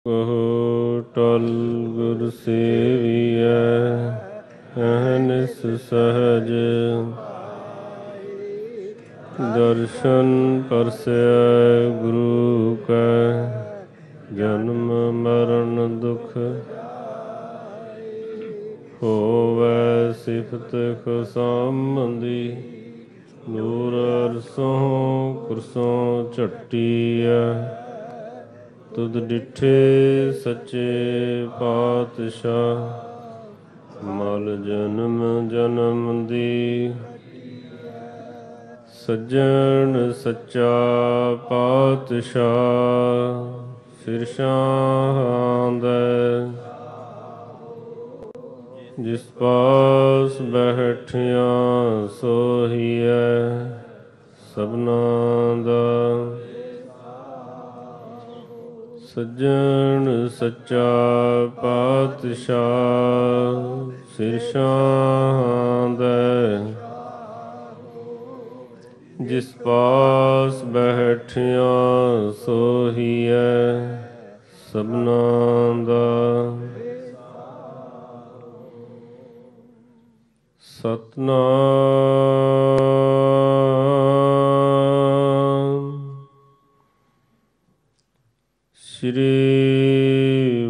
ਕਹੋ ਟਲ ਗੁਰ ਸੇਵੀਐ ਅਹਨਿਸ ਸਹਜ। ਦਰਸ਼ਨ ਪਰਸੈ ਗੁਰੂ ਕੈ ਜਨਮ ਮਰਨ ਦੁਖ। ਹੋਵੈ ਸਿਫਤ ਖੁਸਾਮੰਦੀ ਨੂਰ ਅਰਸੋਂ ਕੁਰਸੋਂ ਝੱਟੀਐ। ਤੁਧ ਡਿਠੇ ਸੱਚੇ ਪਾਤਸ਼ਾਹ ਮਲ ਜਨਮ ਜਨਮ ਦੀ। ਸੱਜਣ ਸੱਚਾ ਪਾਤਸ਼ਾਹ ਸਿਰ ਸ਼ਾਂਦੈ। ਜਿਸ ਪਾਸ ਬੈਠਿਆ ਸੋਹੀਐ ਸਭਨਾ ਦਾ। ਸੱਜਣ ਸੱਚਾ ਪਾਤਸ਼ਾਹ ਸਿਰ ਸ਼ਾਂਦੈ। ਜਿਸ ਪਾਸ ਬੈਠਿਆ ਸੋਹੀਐ ਸਭਨਾ ਦਾ। ਸਤਿਨਾਮ ਸ੍ਰੀ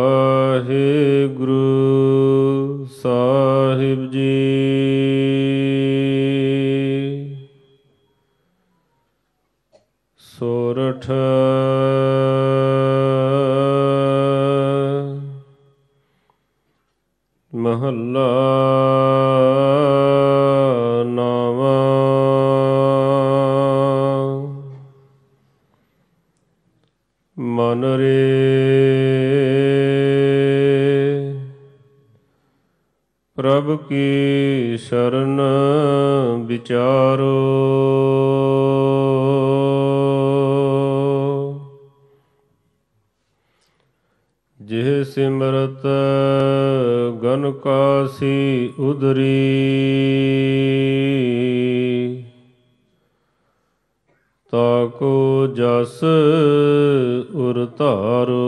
ਵਾਹਿਗੁਰੂ ਸਾਹਿਬ ਜੀ। ਸੋਰਠ ਮਹੱਲਾ ਨਾਵਾਂ। ਮਨ ਰੇ ਪ੍ਰਭ ਕੀ ਸ਼ਰਨ ਵਿਚਾਰੋ। ਜਿਹ ਸਿਮਰਤ ਗਨ ਕਾਸੀ ਉਦਰੀ। ਤਾਕੋ ਜਸ ਉਰ ਧਾਰੋ।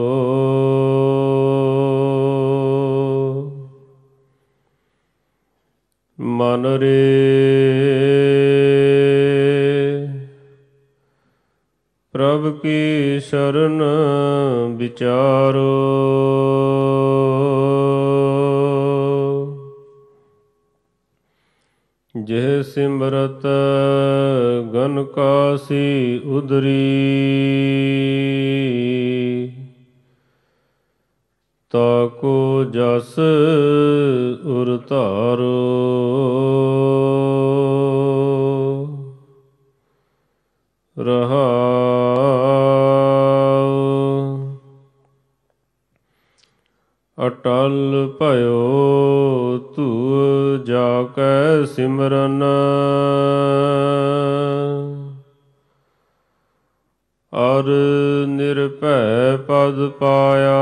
ਮਨ ਰੇ ਪ੍ਰਭ ਕੀ ਸ਼ਰਨ ਵਿਚਾਰੋ। ਜਿਹ ਸਿਮਰਤ ਗਨ ਕਾਸੀ ਉਦਰੀ। ਤਾਕੋ ਜਸ ਉਰ ਧਾਰੋ। ਰਹਾਉ ਅਟਲ ਭਇਓ ਧੂਹ ਜਾ ਕੈ ਸਿਮਰਨ। ਅਰ ਨਿਰਭੈ ਪਦ ਪਾਇਆ।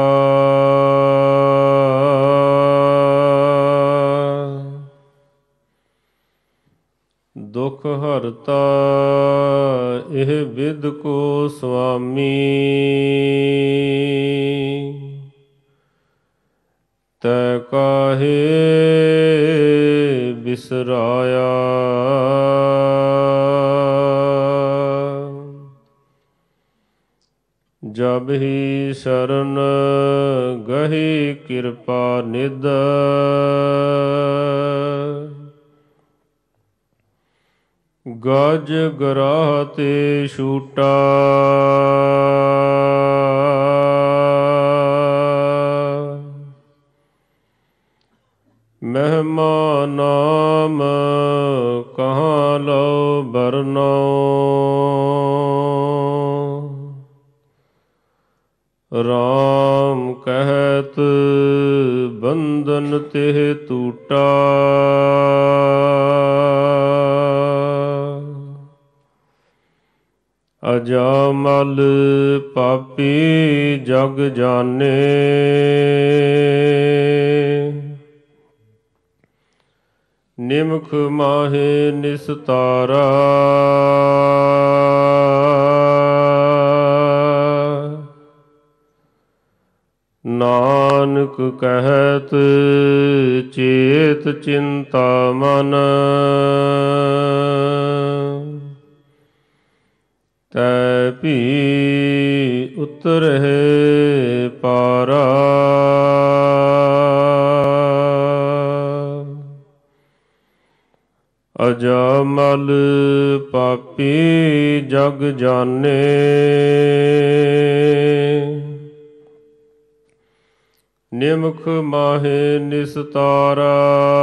ਦੁਖ ਹਰਤਾ ਇਹ ਵਿਦ ਕੋ ਸੁਆਮੀ। ਤੈ ਕਾਹੇ ਬਿਸਰਾਇਆ। ਜਬ ਹੀ ਸ਼ਰਨ ਗਹੀ ਕਿਰਪਾ ਨਿਧ। ਗਜ ਗਰਾਹ ਤੇ ਛੂਟਾ। ਮਹਿਮਾ ਨਾਮ ਕਹਾਂ ਲਉ ਬਰਨਉ। ਰਾਮ ਕਹਿਤ ਬੰਧਨ ਤਿਹ ਟੂਟਾ। ਅਜਾਮਲ ਪਾਪੀ ਜਗ ਜਾਨੇ। ਨਿਮਖ ਮਾਹੇ ਨਿਸਤਾਰਾ। ਨਾਨਕ ਕਹਿਤ ਚੇਤ ਚਿੰਤਾ ਮਨ, ਤੈ ਭੀ ਉਤਰਹਿ ਪਾਰਾ। ਅਜਾਮਲ ਪਾਪੀ ਜਗ ਜਾਨੇ, ਨਿਮਖ ਮਾਹੇ ਨਿਸਤਾਰਾ।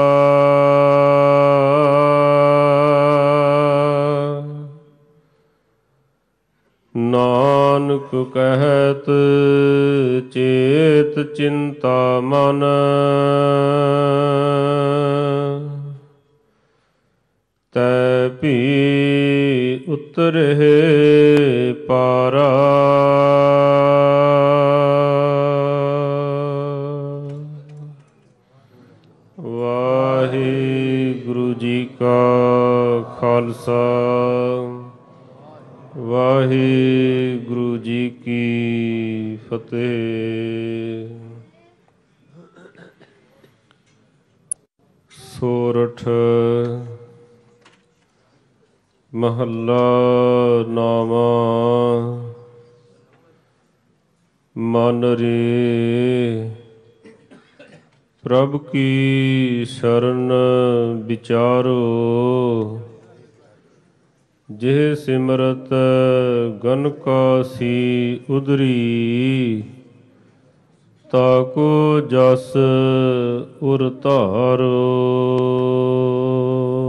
ਨਾਨਕ ਕਹਿਤ ਚੇਤ ਚਿੰਤਾ ਮਨ, ਤੈ ਭੀ ਉਤਰਹਿ ਪਾਰਾ। ਵਾਹਿਗੁਰੂ ਜੀ ਕਾ ਖਾਲਸਾ, ਵਾਹਿਗੁਰੂ ਜੀ ਕੀ ਫਤਿਹ। ਸੋਰਠ ਮਹੱਲਾ ਨਾਵਾਂ। ਮਨ ਰੇ ਪ੍ਰਭ ਕੀ ਸ਼ਰਨ ਵਿਚਾਰੋ, ਜਿਹ ਸਿਮਰਤ ਗਨ ਕਾ ਸੀ ਉਦਰੀ, ਤਾਕੋ ਜਸ ਉਰ ਧਾਰੋ।